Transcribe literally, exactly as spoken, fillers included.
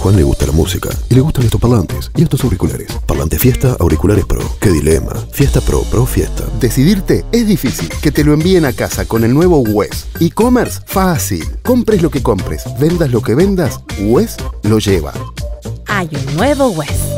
Juan le gusta la música y le gustan estos parlantes y estos auriculares. Parlante Fiesta, auriculares Pro. ¡Qué dilema! Fiesta Pro, Pro Fiesta. Decidirte es difícil. Que te lo envíen a casa con el nuevo W E S. E-commerce, fácil. Compres lo que compres, vendas lo que vendas, W E S lo lleva. Hay un nuevo W E S.